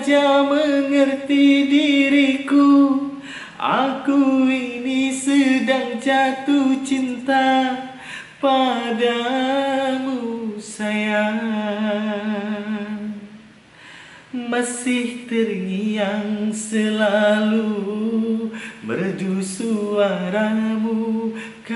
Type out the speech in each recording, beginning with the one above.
saja mengerti diriku. Aku ini sedang jatuh cinta padamu sayang. Masih terngiang selalu merdu suaramu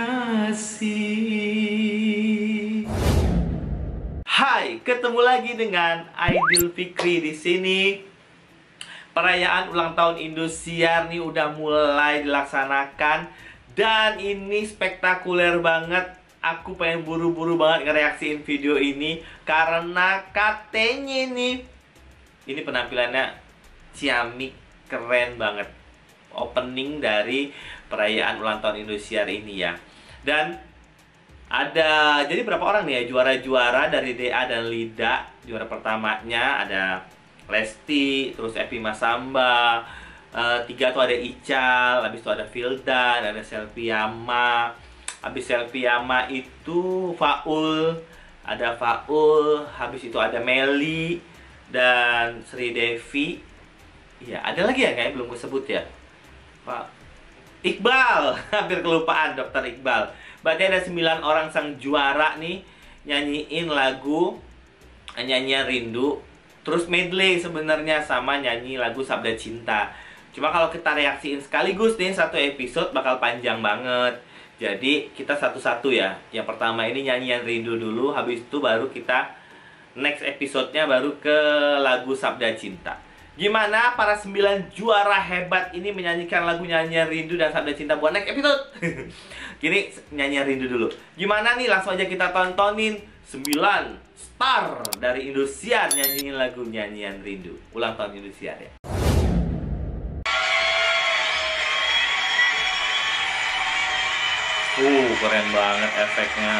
kasih. Hai, ketemu lagi dengan Aidil Fikri di sini. Perayaan ulang tahun Indosiar nih udah mulai dilaksanakan dan ini spektakuler banget. Aku pengen buru-buru banget ngereaksiin video ini karena katanya nih ini penampilannya ciamik, keren banget. Opening dari perayaan ulang tahun Indosiar ini ya. Dan ada, jadi berapa orang nih ya juara-juara dari DA dan Lida. Juara pertamanya ada Lesti, terus Epi Masamba, tiga tuh ada Ical, habis itu ada Vildan, ada Selviama. Habis Selviama itu Faul, ada Faul, habis itu ada Meli dan Sri Devi. Iya, ada lagi ya kayaknya belum gue sebut ya. Pak Iqbal, hampir kelupaan Dokter Iqbal. Berarti ada 9 orang sang juara nih nyanyiin lagu nyanyian Rindu. Terus medley sebenarnya sama nyanyi lagu Sabda Cinta. Cuma kalau kita reaksiin sekaligus nih satu episode bakal panjang banget. Jadi kita satu-satu ya. Yang pertama ini nyanyian Rindu dulu, habis itu baru kita next episode-nya baru ke lagu Sabda Cinta. Gimana para 9 juara hebat ini menyanyikan lagu nyanyian Rindu dan Sabda Cinta buat next episode? Kini nyanyian Rindu dulu. Gimana nih, langsung aja kita tontonin 9 star dari Indosiar nyanyiin lagu nyanyian Rindu ulang tahun Indosiar ya. Keren banget efeknya.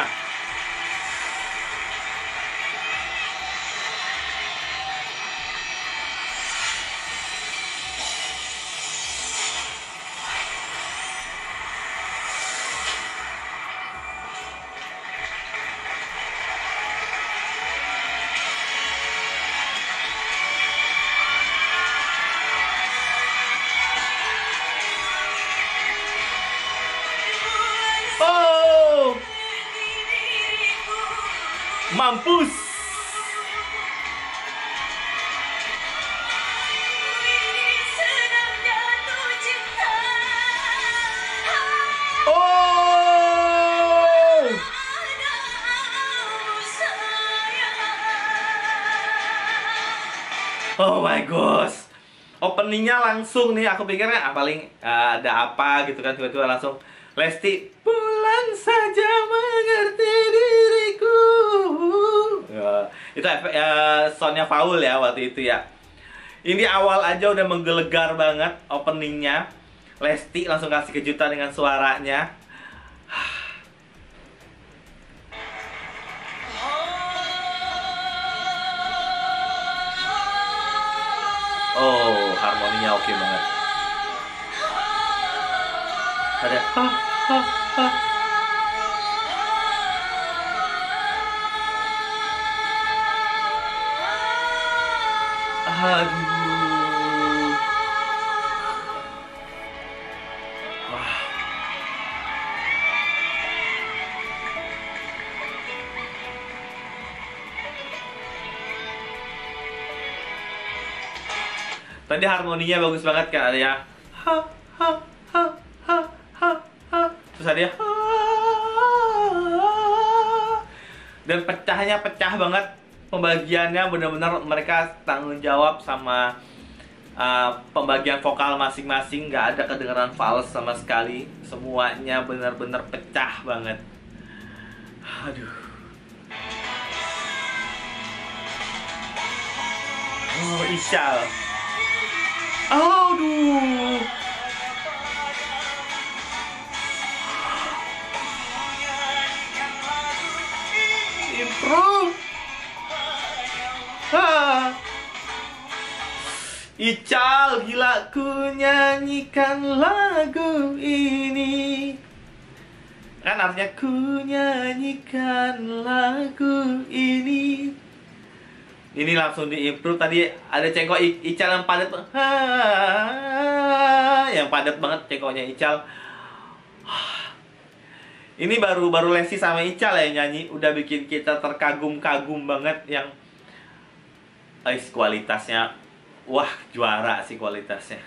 Mampus. Oh my gosh. Openingnya langsung nih, aku pikirnya paling ada apa gitu kan, tiba-tiba langsung Lesti, pulang saja mengerti diriku. Itu soundnya Faul ya waktu itu ya. Ini awal aja udah menggelegar banget openingnya. Lesti langsung kasih kejutan dengan suaranya. Oh, harmoninya oke banget. Ada ha ha ha. Aduh. Wah. Tadi harmoninya bagus banget kan, ada ya. Ha ha ha ha ha ha. Terus ada ya. Dan pecahnya pecah banget. Pembagiannya benar-benar mereka tanggung jawab sama pembagian vokal masing-masing. Nggak ada kedengaran fals sama sekali. Semuanya benar-benar pecah banget. Aduh. Oh, Isyal. Aduh. Intro. Ical, gila, ku nyanyikan lagu ini. Kan artinya ku nyanyikan lagu ini Ini langsung diimprove. Tadi ada cengkok Ical yang padat, yang padat banget cengkoknya Ical. Ini baru Lesti sama Ical ya nyanyi, udah bikin kita terkagum-kagum banget. Yang kualitasnya, wah juara sih kualitasnya.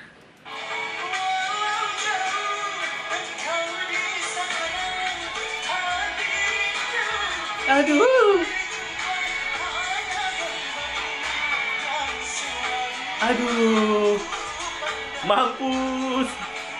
Aduh. Aduh. Mampus.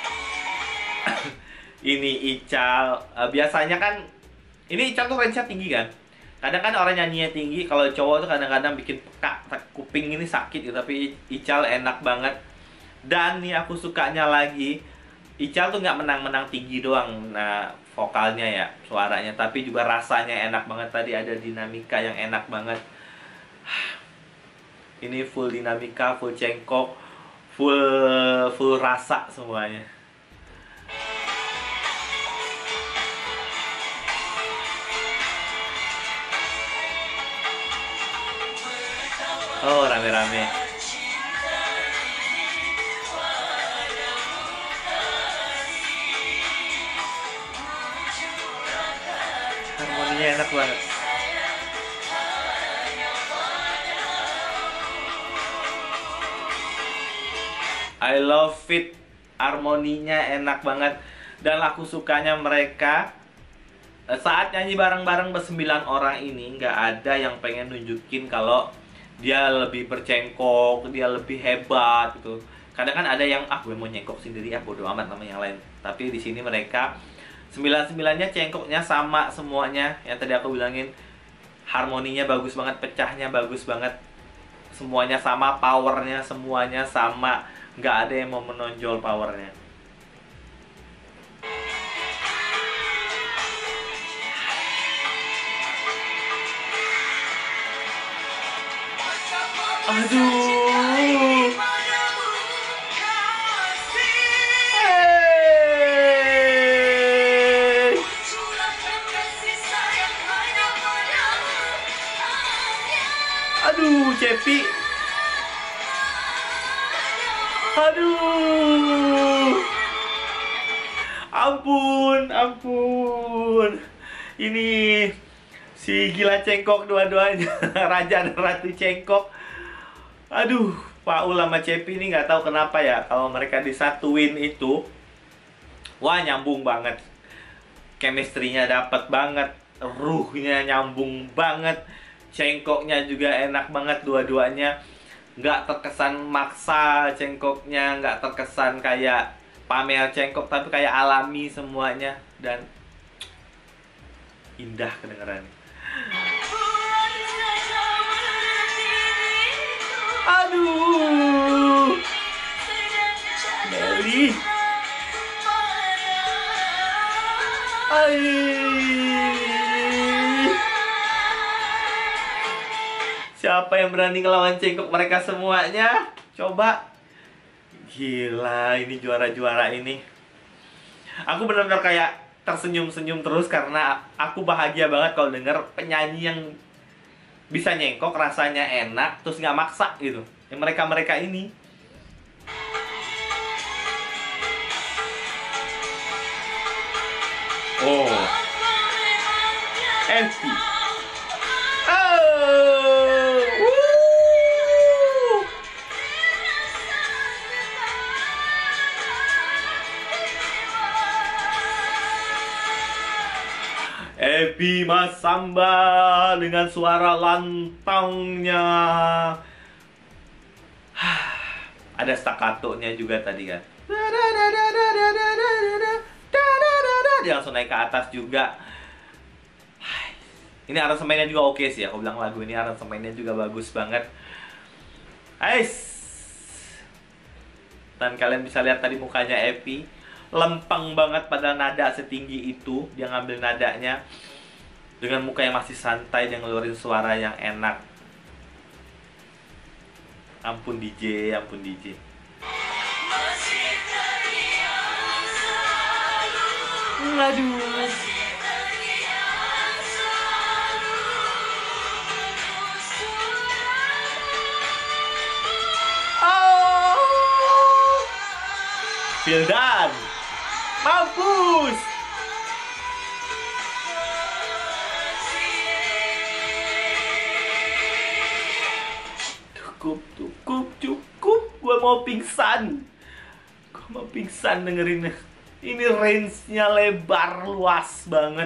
Ini Ical. Biasanya kan ini Ical tuh range-nya tinggi kan. Kadang kan orang nyanyinya tinggi, kalau cowok tuh kadang-kadang bikin peka, kuping ini sakit gitu. Tapi Ical enak banget. Dan nih aku sukanya lagi, Ical tuh nggak menang-menang tinggi doang. Nah, vokalnya ya, suaranya, tapi juga rasanya enak banget. Tadi ada dinamika yang enak banget. Ini full dinamika, full cengkok, full rasa semuanya. Oh, rame-rame. Harmoninya enak banget. I love it. Harmoninya enak banget. Dan aku sukanya mereka saat nyanyi bareng-bareng bersembilan orang ini, nggak ada yang pengen nunjukin kalau dia lebih bercengkok, dia lebih hebat gitu. Kadang kan ada yang gue mau nyengkok sendiri ya, bodo amat sama yang lain. Tapi di sini mereka sembilan-sembilannya cengkoknya sama semuanya. Yang tadi aku bilangin, harmoninya bagus banget, pecahnya bagus banget. Semuanya sama, powernya semuanya sama. Nggak ada yang mau menonjol powernya. Aduh. Aduh, Cepi. Aduh. Ampun. Ini si gila cengkok dua-duanya. Raja dan Ratu Cengkok. Aduh, Paul sama Cepi ini nggak tahu kenapa ya, kalau mereka disatuin itu, wah nyambung banget. Chemistry-nya dapet banget, ruhnya nyambung banget, cengkoknya juga enak banget dua-duanya. Nggak terkesan maksa cengkoknya, nggak terkesan kayak pamer cengkok, tapi kayak alami semuanya. Dan indah kedengeran. Aduh, Meli. Siapa yang berani ngelawan cengkok mereka semuanya? Coba. Gila, ini juara-juara ini. Aku benar-benar kayak tersenyum-senyum terus karena aku bahagia banget kalau denger penyanyi yang bisa nyengkok, rasanya enak, terus nggak maksa gitu. Yang mereka-mereka ini. Oh, Esti. Oh, Ebi Mas Samba dengan suara lantangnya. Ada staccatonya juga tadi kan. Dia langsung naik ke atas juga. Ini aransemennya juga oke sih, aku bilang lagu ini aransemennya juga bagus banget. Dan kalian bisa lihat tadi mukanya Epi lempeng banget pada nada setinggi itu. Dia ngambil nadanya dengan muka yang masih santai, dia ngeluarin suara yang enak. Ampun DJ, ampun DJ. Aduh. Vildan, mampus. Cukup. Gua mau pingsan. Dengerin. Ini range-nya lebar, luas banget.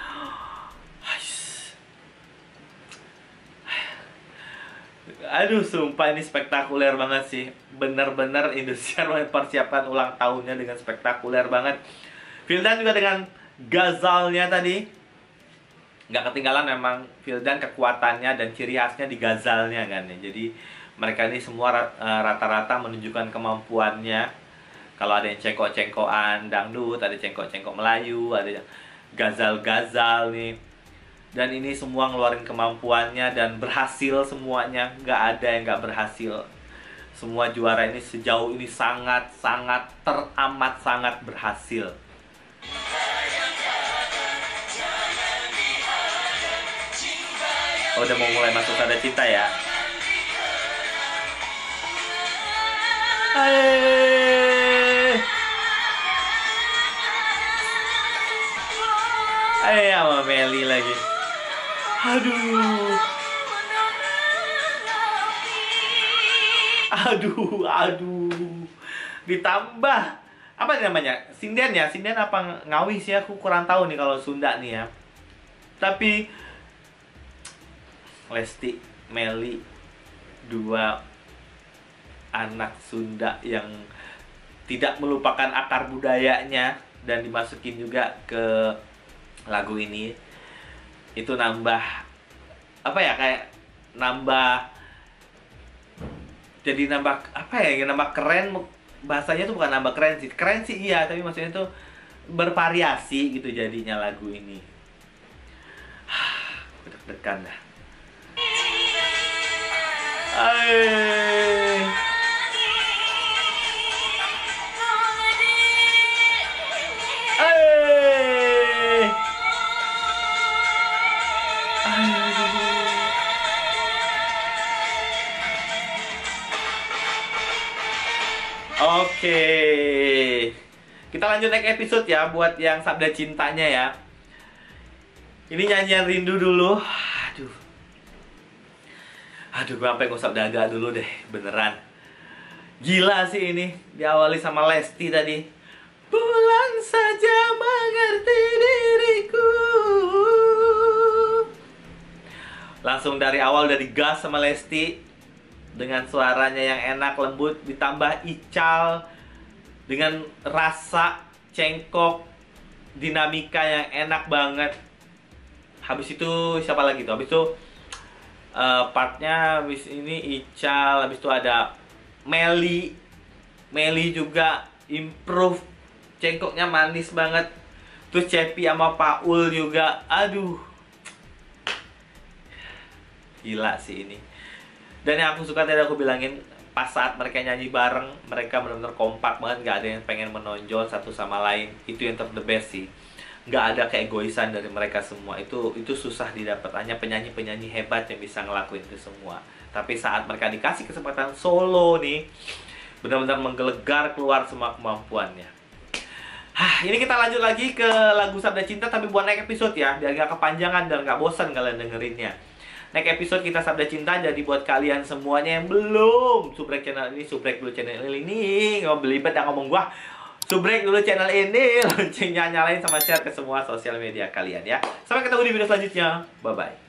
Aduh, sumpah ini spektakuler banget sih. Bener-bener Indosiar mempersiapkan ulang tahunnya dengan spektakuler banget. Vildan juga dengan gazalnya tadi. Nggak ketinggalan memang Vildan kekuatannya dan ciri khasnya di gazalnya kan ya. Jadi mereka ini semua rata-rata menunjukkan kemampuannya. Kalau ada yang cengkok-cengkokan dangdut, ada cengkok-cengkok Melayu, ada yang gazal-gazal nih. Dan ini semua ngeluarin kemampuannya dan berhasil semuanya. Nggak ada yang nggak berhasil. Semua juara ini sejauh ini sangat-sangat teramat sangat berhasil. Oh, udah mau mulai masuk tanda cinta ya. Sama Meli lagi. Aduh. Ditambah apa namanya? Sinden ya? Sinden apa Ngawi sih? Aku kurang tahu nih kalau Sunda nih ya. Tapi Lesti, Meli, dua anak Sunda yang tidak melupakan akar budayanya dan dimasukin juga ke lagu ini. Itu nambah apa ya, kayak jadi nambah apa ya, nambah keren. Bahasanya tuh bukan nambah keren sih iya, tapi maksudnya tuh bervariasi gitu jadinya lagu ini. Deg-degan dah. Oke, kita lanjut next episode ya, buat yang Sabda Cintanya ya. Ini nyanyian rindu dulu. Aduh, gue sampai ngusap daga dulu deh, beneran. Gila sih ini, diawali sama Lesti tadi. Pulang saja mengerti diriku. Langsung dari awal udah digas sama Lesti. Dengan suaranya yang enak, lembut, ditambah Ical dengan rasa cengkok, dinamika yang enak banget. Habis itu siapa lagi tuh? Habis itu partnya habis ini Ical, habis itu ada Meli juga improve, cengkoknya manis banget. Terus Cepi sama Paul juga, aduh, gila sih ini. Dan yang aku suka tadi aku bilangin, pas saat mereka nyanyi bareng, mereka benar-benar kompak banget, nggak ada yang pengen menonjol satu sama lain. Itu yang the best sih. Nggak ada keegoisan dari mereka semua. Itu susah didapat. Hanya penyanyi-penyanyi hebat yang bisa ngelakuin itu semua. Tapi saat mereka dikasih kesempatan solo nih, benar-benar menggelegar keluar semua kemampuannya. Ini kita lanjut lagi ke lagu Sabda Cinta, tapi buat next episode ya, biar gak kepanjangan dan gak bosan kalian dengerinnya. Next episode kita Sabda Cinta, jadi buat kalian semuanya yang belum subrek channel ini, subrek dulu channel ini. Nggak belibet yang ngomong gua. Subrek dulu channel ini, loncengnya nyalain sama share ke semua sosial media kalian ya. Sampai ketemu di video selanjutnya. Bye-bye.